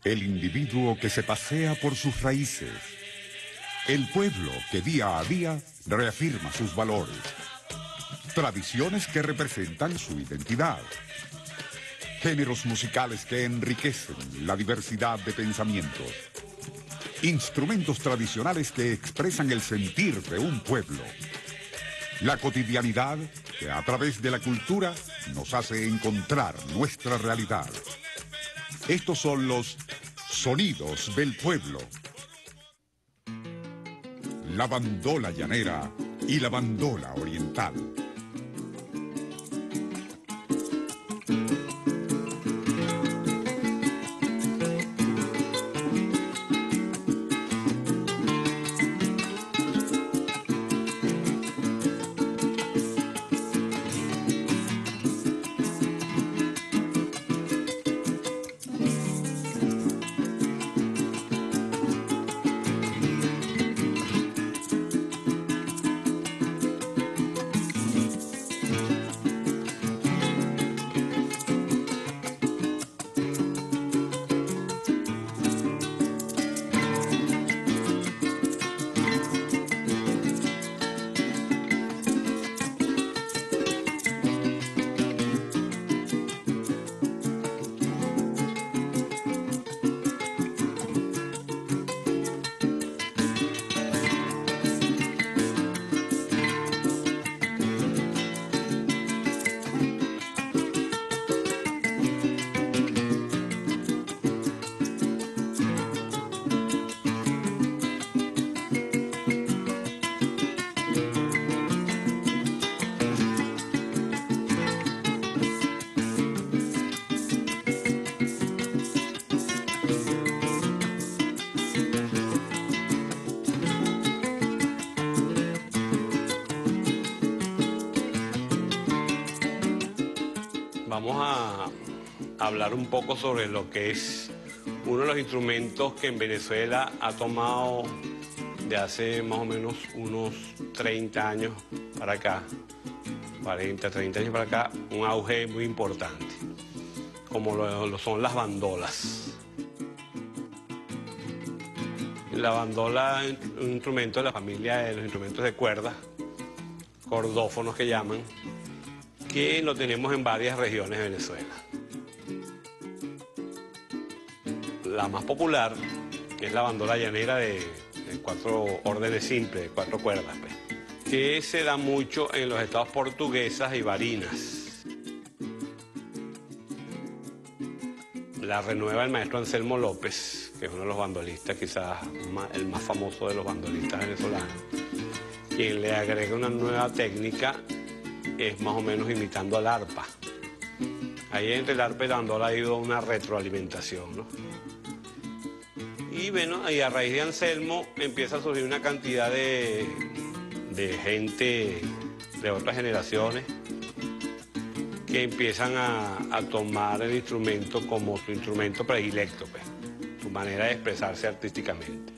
El individuo que se pasea por sus raíces. El pueblo que día a día reafirma sus valores. Tradiciones que representan su identidad. Géneros musicales que enriquecen la diversidad de pensamientos. Instrumentos tradicionales que expresan el sentir de un pueblo. La cotidianidad que a través de la cultura nos hace encontrar nuestra realidad. Estos son los sonidos del pueblo. La bandola llanera y la bandola oriental. Vamos a hablar un poco sobre lo que es uno de los instrumentos que en Venezuela ha tomado de hace más o menos unos 30 años para acá, 40, 30 años para acá, un auge muy importante, como lo son las bandolas. La bandola es un instrumento de la familia de los instrumentos de cuerda, cordófonos que llaman, que lo tenemos en varias regiones de Venezuela. La más popular es la bandola llanera de 4 órdenes simples, de 4 cuerdas, pues, que se da mucho en los estados Portuguesas y Barinas. La renueva el maestro Anselmo López, que es uno de los bandolistas, quizás el más famoso de los bandolistas venezolanos, quien le agrega una nueva técnica. Es más o menos imitando al arpa. Ahí entre el arpa y la bandola ha ido una retroalimentación, ¿no? Y bueno, y a raíz de Anselmo empieza a surgir una cantidad de gente de otras generaciones que empiezan a tomar el instrumento como su instrumento predilecto, pues, su manera de expresarse artísticamente.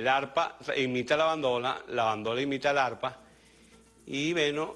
arpa imita la bandola imita el arpa, y bueno,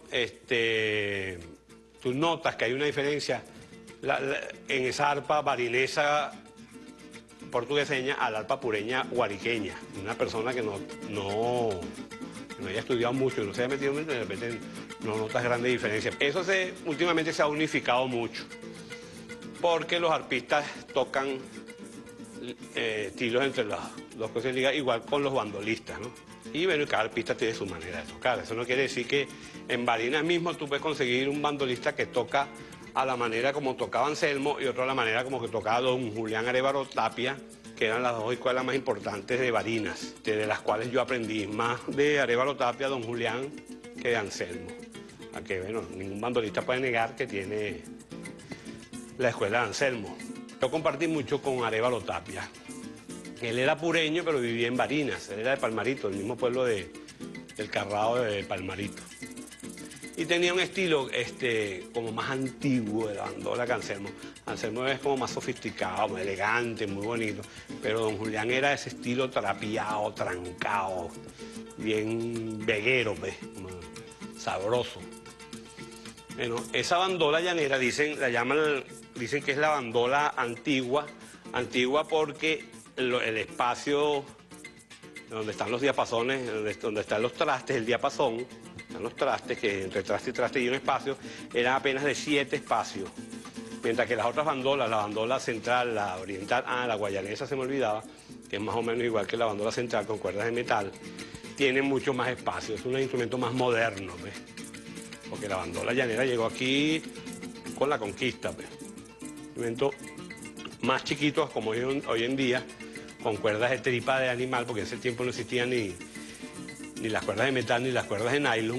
tú notas que hay una diferencia en esa arpa barinesa portugueseña al arpa pureña guariqueña. Una persona que no haya estudiado mucho y no se haya metido mucho, de repente no notas grandes diferencias. Eso últimamente se ha unificado mucho, porque los arpistas tocan estilos entre las dos cosas, igual con los bandolistas, ¿no? Y bueno, cada arpista tiene su manera de tocar. Eso no quiere decir que en Barinas mismo tú puedes conseguir un bandolista que toca a la manera como tocaba Anselmo y otro a la manera como que tocaba don Julián Arévalo Tapia, que eran las dos escuelas más importantes de Barinas, de las cuales yo aprendí más de Arévalo Tapia, don Julián, que de Anselmo. A que, bueno, ningún bandolista puede negar que tiene la escuela de Anselmo. Yo compartí mucho con Arévalo Tapia. Él era pureño, pero vivía en Barinas. Él era de Palmarito, el mismo pueblo del Carrao de Palmarito. Y tenía un estilo como más antiguo de la bandola que Anselmo. Anselmo es como más sofisticado, más elegante, muy bonito. Pero don Julián era ese estilo trapiado, trancado, bien veguero, pues, sabroso. Bueno, esa bandola llanera dicen que es la bandola antigua porque el espacio donde están los diapasones, donde están los trastes, el diapasón, están los trastes, que entre traste y traste hay un espacio, eran apenas de 7 espacios. Mientras que las otras bandolas, la bandola central, la oriental, la guayanesa se me olvidaba, que es más o menos igual que la bandola central con cuerdas de metal, tienen mucho más espacio, es un instrumento más moderno, ¿ves? Porque la bandola llanera llegó aquí con la conquista, ¿ves? Instrumentos más chiquitos como hoy en día, con cuerdas de tripa de animal, porque en ese tiempo no existían ni las cuerdas de metal ni las cuerdas de nylon.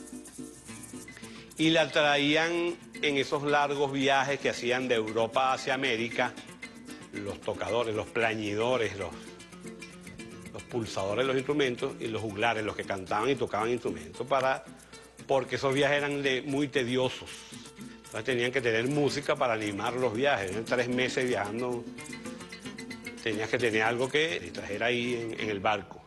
Y la traían en esos largos viajes que hacían de Europa hacia América, los tocadores, los plañidores, los pulsadores de los instrumentos y los juglares, los que cantaban y tocaban instrumentos, porque esos viajes eran muy tediosos. Entonces tenían que tener música para animar los viajes. En 3 meses viajando, tenías que tener algo que te trajera ahí en el barco.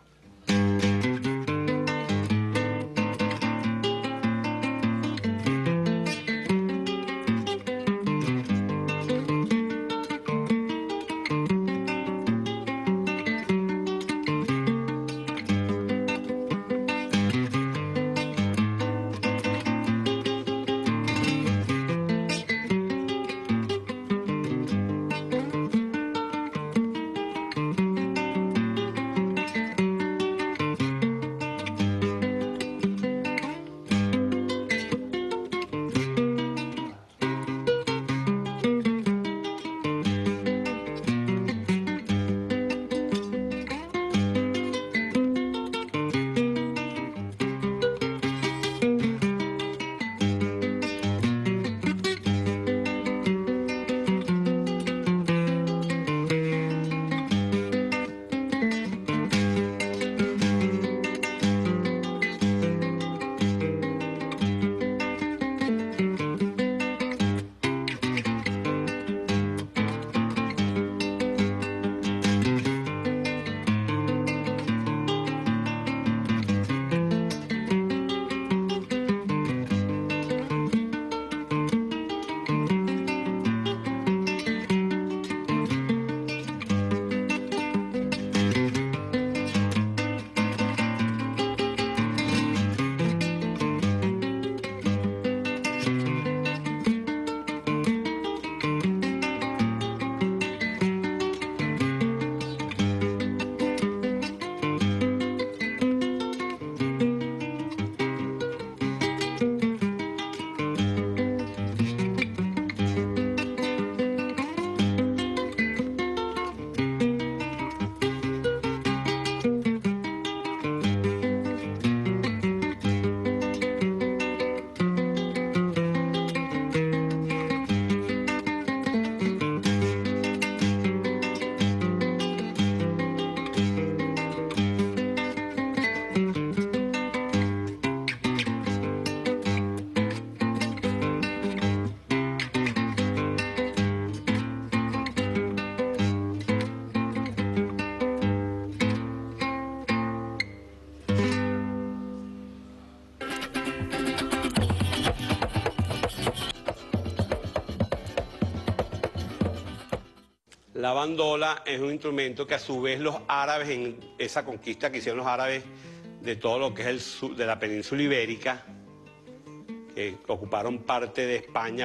La bandola es un instrumento que a su vez los árabes, en esa conquista que hicieron los árabes de todo lo que es el sur de la península ibérica, que ocuparon parte de España,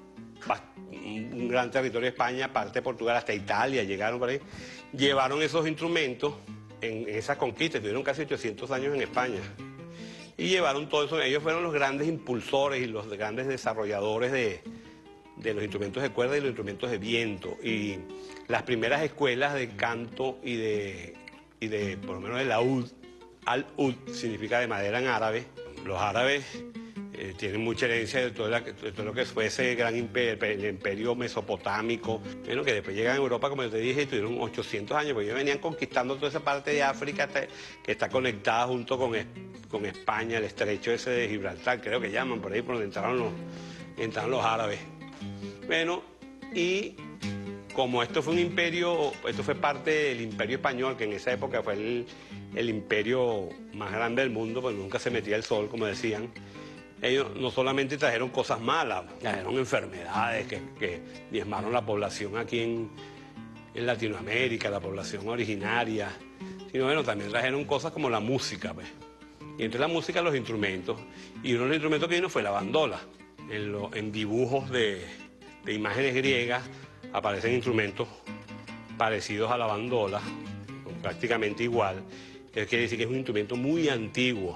un gran territorio de España, parte de Portugal, hasta Italia, llegaron por ahí, llevaron esos instrumentos en esas conquistas, tuvieron casi 800 años en España, y llevaron todo eso. Ellos fueron los grandes impulsores y los grandes desarrolladores de los instrumentos de cuerda y los instrumentos de viento, y las primeras escuelas de canto y de por lo menos de laúd, al-ud significa de madera en árabe. Los árabes tienen mucha herencia de todo lo que fue ese gran imperio, el imperio mesopotámico, bueno, que después llegan a Europa, como te dije, y tuvieron 800 años, porque ellos venían conquistando toda esa parte de África que está conectada junto con España, el estrecho ese de Gibraltar, creo que llaman, por ahí por donde entraron los árabes. Bueno, y como esto fue un imperio, esto fue parte del imperio español, que en esa época fue el imperio más grande del mundo, pues nunca se metía el sol, como decían. Ellos no solamente trajeron cosas malas, trajeron enfermedades que diezmaron la población aquí en Latinoamérica, la población originaria, sino bueno, también trajeron cosas como la música, pues. Y entre la música, los instrumentos. Y uno de los instrumentos que vino fue la bandola. En dibujos de imágenes griegas aparecen instrumentos parecidos a la bandola, prácticamente igual. Eso quiere decir que es un instrumento muy antiguo.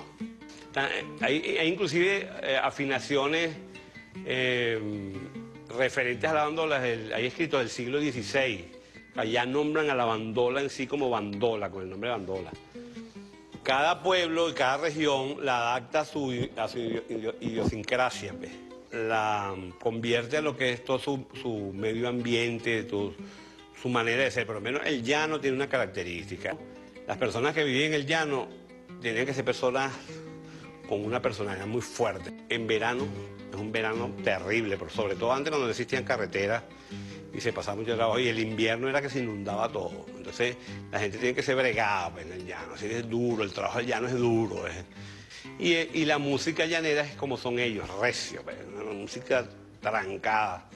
Hay inclusive afinaciones referentes a la bandola, hay escritos del siglo XVI. Allá nombran a la bandola en sí como bandola, con el nombre de bandola. Cada pueblo y cada región la adapta a su idiosincrasia, pues. La convierte a lo que es todo su medio ambiente, su manera de ser. Por lo menos el llano tiene una característica. Las personas que viven en el llano tienen que ser personas con una personalidad muy fuerte. En verano, es un verano terrible, pero sobre todo antes cuando no existían carreteras y se pasaba mucho trabajo, y el invierno era que se inundaba todo. Entonces la gente tiene que ser bregada, pues, en el llano, así que es duro, el trabajo del llano es duro. Y la música llanera es como son ellos, recio, pues, una música trancada.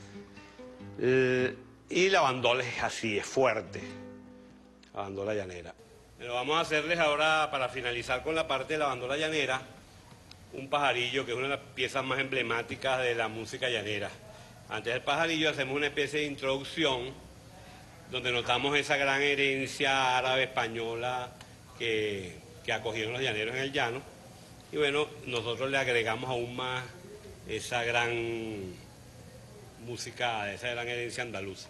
Y la bandola es así, es fuerte, la bandola llanera. Pero vamos a hacerles ahora, para finalizar con la parte de la bandola llanera, un pajarillo, que es una de las piezas más emblemáticas de la música llanera. Antes del pajarillo hacemos una especie de introducción donde notamos esa gran herencia árabe española que acogieron los llaneros en el llano. Y bueno, nosotros le agregamos aún más esa gran música, esa gran herencia andaluza.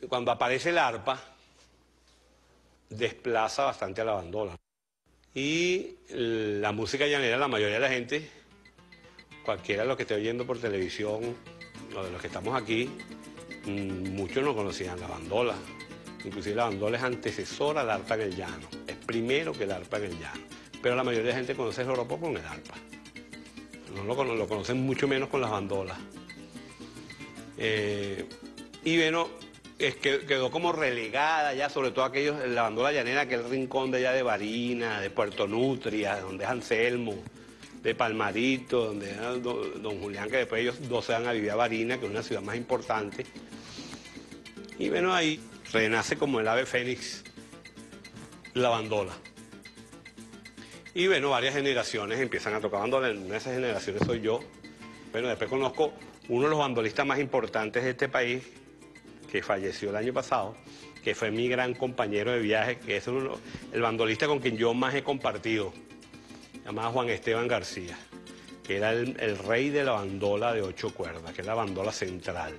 cuando aparece el arpa, desplaza bastante a la bandola. Y la música llanera, la mayoría de la gente, cualquiera de los que esté oyendo por televisión, o de los que estamos aquí, muchos no conocían la bandola. Inclusive la bandola es antecesora al arpa en el llano, es primero que el arpa en el llano. Pero la mayoría de la gente conoce el joropo con el arpa. No lo conocen mucho menos con las bandolas. Y bueno, es que quedó como relegada ya, sobre todo aquellos, la bandola llanera, aquel rincón de allá de Barinas, de Puerto Nutria, donde es Anselmo, de Palmarito, donde era don Julián, que después ellos dos se van a vivir a Barinas, que es una ciudad más importante. Y bueno, ahí renace como el ave fénix la bandola. Y bueno, varias generaciones empiezan a tocar bandola. En una de esas generaciones soy yo. Bueno, después conozco uno de los bandolistas más importantes de este país, que falleció el año pasado, que fue mi gran compañero de viaje, que es el bandolista con quien yo más he compartido, llamado Juan Esteban García, que era el rey de la bandola de 8 cuerdas, que es la bandola central.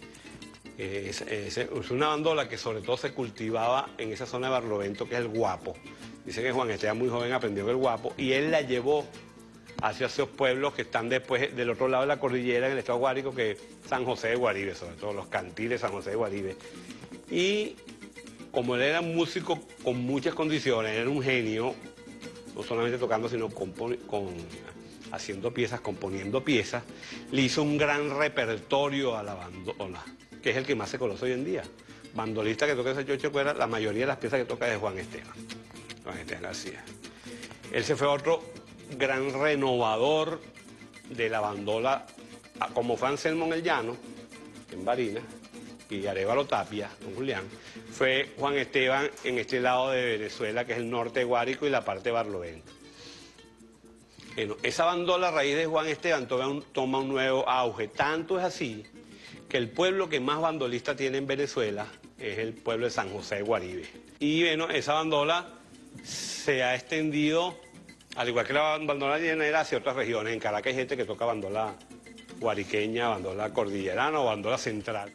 Es una bandola que sobre todo se cultivaba en esa zona de Barlovento, que es el guapo. Dice que Juan Esteban muy joven aprendió el guapo y él la llevó hacia esos pueblos que están después del otro lado de la cordillera en el estado Guárico, que es San José de Guaribe, sobre todo los cantiles San José de Guaribe. Y como él era un músico con muchas condiciones, era un genio, no solamente tocando, sino haciendo piezas, componiendo piezas, le hizo un gran repertorio a la bandola, que es el que más se conoce hoy en día. Bandolista que toca esas 8 cuerdas, la mayoría de las piezas que toca es de Juan Esteban García. Él se fue a otro gran renovador de la bandola, como fue Anselmo en el llano, en Barinas, y Arévalo Tapia, don Julián, fue Juan Esteban en este lado de Venezuela, que es el norte de Guárico y la parte de Barlovento. Bueno, esa bandola a raíz de Juan Esteban toma un nuevo auge. Tanto es así que el pueblo que más bandolista tiene en Venezuela es el pueblo de San José de Guaribe. Y bueno, esa bandola se ha extendido, al igual que la bandola llanera, hacia otras regiones. En Caracas hay gente que toca bandola guariqueña, bandola cordillerana o bandola central.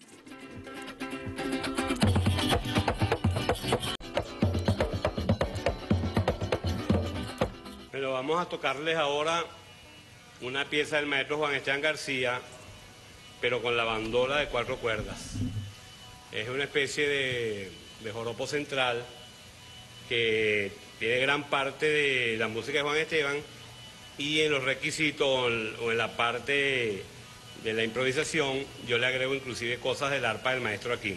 Pero vamos a tocarles ahora una pieza del maestro Juan Esteban García, pero con la bandola de 4 cuerdas. Es una especie de joropo central que tiene gran parte de la música de Juan Esteban, y en los requisitos o en la parte de la improvisación yo le agrego inclusive cosas del arpa del maestro Aquino.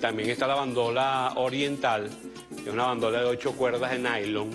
También está la bandola oriental, que es una bandola de 8 cuerdas de nylon.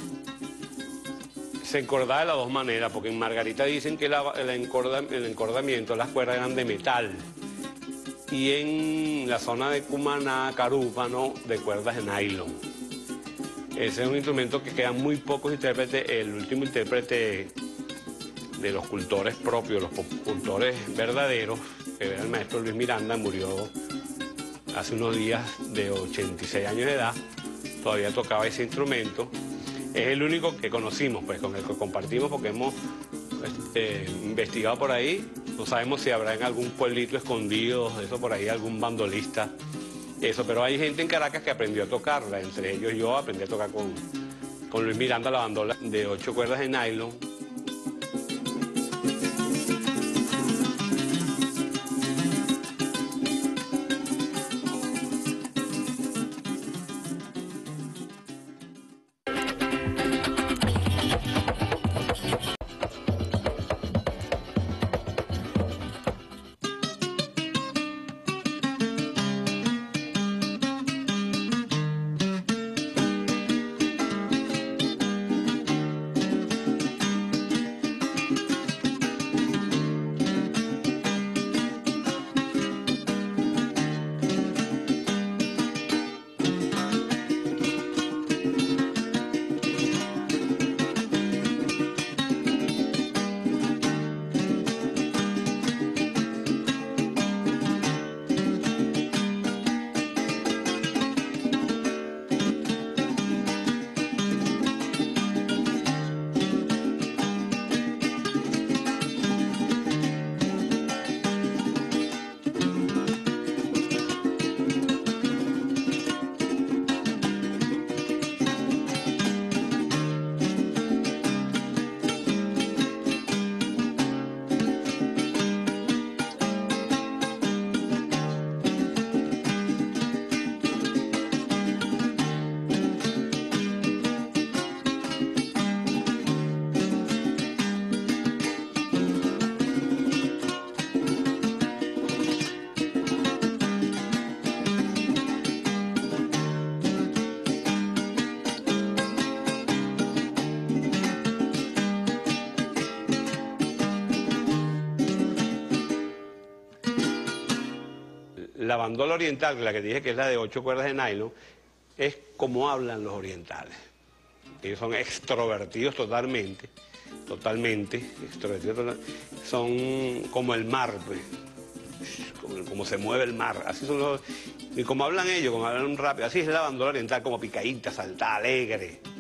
Se encordaba de las dos maneras, porque en Margarita dicen que el encordamiento, las cuerdas eran de metal. Y en la zona de Cumaná, Carúpano, de cuerdas de nylon. Ese es un instrumento que quedan muy pocos intérpretes. El último intérprete de los cultores propios, los cultores verdaderos, que era el maestro Luis Miranda, murió hace unos días de 86 años de edad. Todavía tocaba ese instrumento. Es el único que conocimos, pues, con el que compartimos, porque hemos investigado por ahí. No sabemos si habrá en algún pueblito escondido, eso por ahí, algún bandolista. Eso, pero hay gente en Caracas que aprendió a tocarla. Entre ellos yo aprendí a tocar con Luis Miranda la bandola de 8 cuerdas de nylon. La bandola oriental, la que dije que es la de 8 cuerdas de nylon, es como hablan los orientales. Ellos son extrovertidos totalmente extrovertidos, son como el mar, pues, como se mueve el mar, así son y como hablan ellos, como hablan rápido, así es la bandola oriental, como picadita, saltada, alegre.